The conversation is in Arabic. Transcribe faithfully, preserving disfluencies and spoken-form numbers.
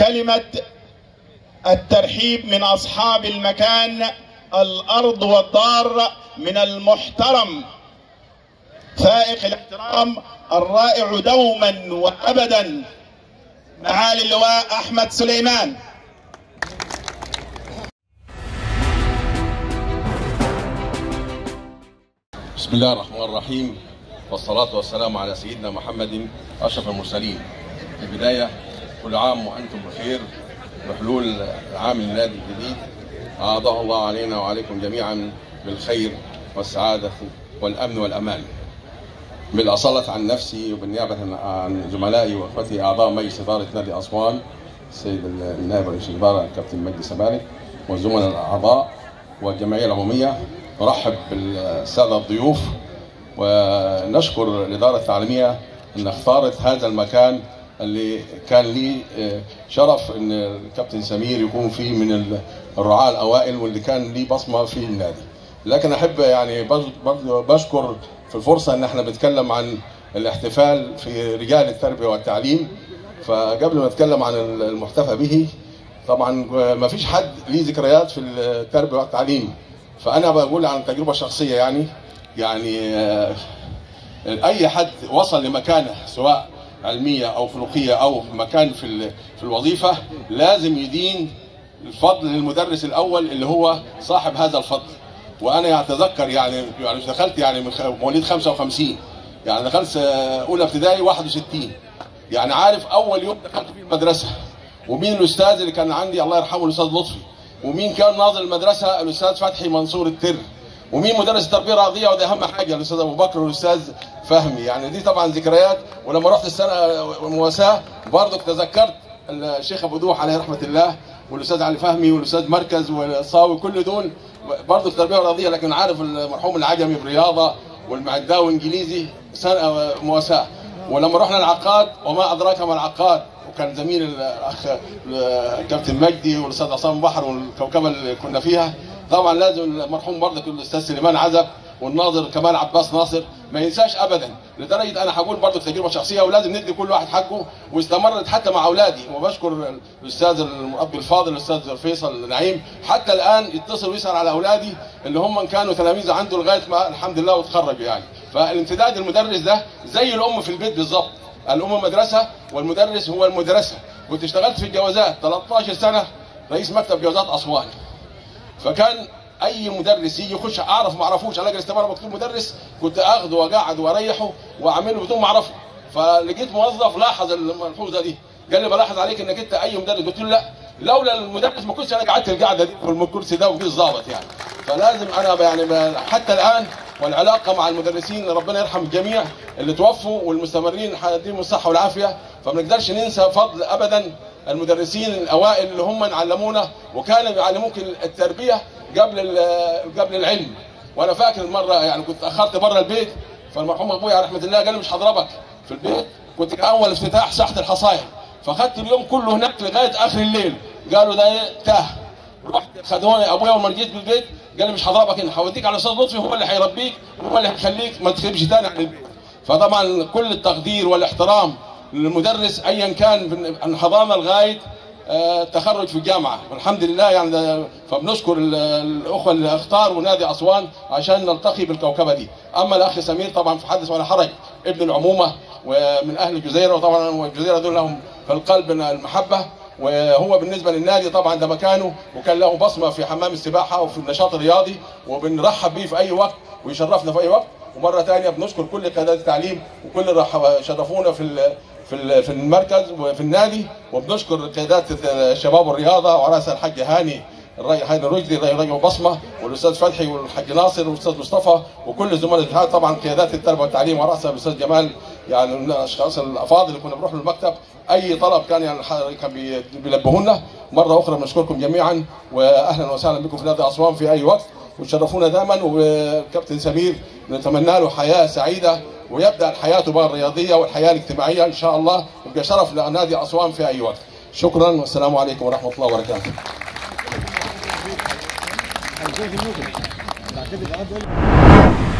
كلمة الترحيب من أصحاب المكان الأرض والدار من المحترم فائق الاحترام الرائع دوما وأبدا معالي اللواء أحمد سليمان. بسم الله الرحمن الرحيم، والصلاة والسلام على سيدنا محمد أشرف المرسلين. في البداية كل عام وأنتم بخير بحلول عام الميلادي الجديد، أعاده الله علينا وعليكم جميعا بالخير والسعادة والأمن والأمان. بالأصالة عن نفسي وبالنيابة عن زملائي وأخوتي أعضاء مجلس إدارة نادي أسوان السيد النائب رئيس الإدارة الكابتن مجدي سبالك والزملاء الأعضاء والجمعية العمومية، نرحب بالسادة الضيوف ونشكر الإدارة التعليمية أن اختارت هذا المكان اللي كان لي شرف أن الكابتن سمير يكون فيه من الرعاة الأوائل واللي كان لي بصمة في النادي. لكن أحب يعني برضه بشكر في الفرصة أن احنا بنتكلم عن الاحتفال في رجال التربية والتعليم. فقبل ما نتكلم عن المحتفى به، طبعا ما فيش حد ليه ذكريات في التربية والتعليم، فأنا بقول عن تجربة شخصية. يعني يعني أي حد وصل لمكانة سواء علمية أو خلقية أو مكان في في الوظيفة لازم يدين الفضل للمدرس الأول اللي هو صاحب هذا الفضل. وأنا أتذكر يعني يعني دخلت يعني من مواليد خمسة وخمسين، يعني دخلت أولى ابتدائي واحد وستين، يعني عارف أول يوم دخلت فيه المدرسة ومين الأستاذ اللي كان عندي الله يرحمه الأستاذ لطفي، ومين كان ناظر المدرسة الأستاذ فتحي منصور التر، ومين مدرس التربية الرياضية وده أهم حاجة الأستاذ أبو بكر والأستاذ فهمي. يعني دي طبعا ذكريات. ولما رحت السنة المواساة برضه تذكرت الشيخ أبو دوح عليه رحمة الله والأستاذ علي فهمي والأستاذ مركز والصاوي، كل دول برضه التربية الرياضية، لكن عارف المرحوم العجمي بالرياضة والمعداوي إنجليزي سنة مواساة. ولما رحنا العقاد وما أدراك ما العقاد، وكان زميل الأخ الكابتن مجدي والأستاذ عصام بحر والكوكبة اللي كنا فيها. طبعا لازم المرحوم برضك الأستاذ سليمان عزب والناظر كمال عباس ناصر ما ينساش ابدا. لدرجه انا هقول برضه تجربه شخصيه ولازم ندي كل واحد حقه، واستمرت حتى مع اولادي. وبشكر الاستاذ المربي الفاضل الاستاذ فيصل نعيم حتى الان يتصل ويسال على اولادي اللي هم كانوا تلاميذ عنده لغايه ما الحمد لله وتخرجوا. يعني فالامتداد المدرس ده زي الام في البيت بالظبط، الام مدرسه والمدرس هو المدرسه. كنت اشتغلت في الجوازات ثلاثة عشر سنه رئيس مكتب جوازات اسوان، فكان اي مدرس يجي يخش اعرف ما اعرفوش الاقي الاستماره مكتوب مدرس كنت اخده واقعد واريحه واعمله بدون ما اعرفه. فلقيت موظف لاحظ الملحوظه دي، قال لي بلاحظ عليك انك انت اي مدرس. قلت له لا، لولا المدرس ما كنتش انا قعدت القعده دي في الكرسي ده وفي الظابط. يعني فلازم انا يعني حتى الان والعلاقه مع المدرسين ربنا يرحم الجميع اللي توفوا والمستمرين يديهم الصحه والعافيه. فما نقدرش ننسى فضل ابدا المدرسين الاوائل اللي هم علمونا وكانوا بيعلموك التربيه قبل قبل العلم. وانا فاكر مره يعني كنت اخرت بره البيت، فالمرحوم ابويا رحمه الله قال لي مش هضربك في البيت. كنت اول افتتاح ساحه الحصايا، فاخذت اليوم كله هناك لغايه اخر الليل. قالوا ده تاه، رحت خدوني ابويا وما جيت بالبيت قال لي مش هضربك هنا، هوديك على الاستاذ لطفي هو اللي هيربيك وهو اللي هيخليك ما تخربش تاني عن البيت. فطبعا كل التقدير والاحترام للمدرس ايا كان من حضانه لغايه التخرج في الجامعه، والحمد لله. يعني فبنشكر الاخوه اللي اختاروا نادي اسوان عشان نلتقي بالكوكبه دي. اما الاخ سمير طبعا في حدث ولا حرج، ابن العمومه ومن اهل الجزيره، وطبعا الجزيره دول لهم في القلب المحبه. وهو بالنسبه للنادي طبعا ده مكانه، وكان له بصمه في حمام السباحه وفي النشاط الرياضي، وبنرحب بيه في اي وقت ويشرفنا في اي وقت. ومره ثانيه بنشكر كل قيادات التعليم وكل اللي شرفونا في في في المركز وفي النادي. وبنشكر قيادات الشباب والرياضه ورئيس الحاج هاني الري هاني الرشدي رجل بصمه، والاستاذ فتحي والحاج ناصر والاستاذ مصطفى وكل الزملاء. طبعا قيادات التربيه والتعليم وراسها الاستاذ جمال، يعني من الاشخاص الافاضل اللي كنا بنروح للمكتب اي طلب كان يعني كان بيلبهوا لنا. مره اخرى بنشكركم جميعا واهلا وسهلا بكم في نادي اسوان في اي وقت، وتشرفونا دائما. وكابتن سمير نتمنى له حياه سعيده ويبدا حياته بقى الرياضيه والحياه الاجتماعيه ان شاء الله، يبقى شرف لنادي اسوان في اي وقت. شكرا والسلام عليكم ورحمه الله وبركاته.